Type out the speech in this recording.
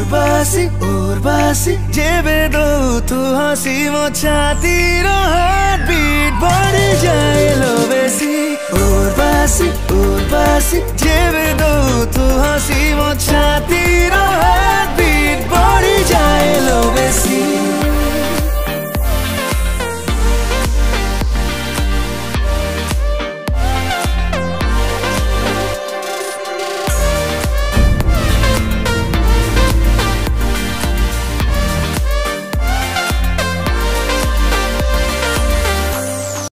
উর্বাসী যেবে দো তু হাসি মো ছাতির হার্টবিট বড়ি যায় লো বেশি উর্বাসী যেবে দো তু হাসি মো ছাতির হার্টবিট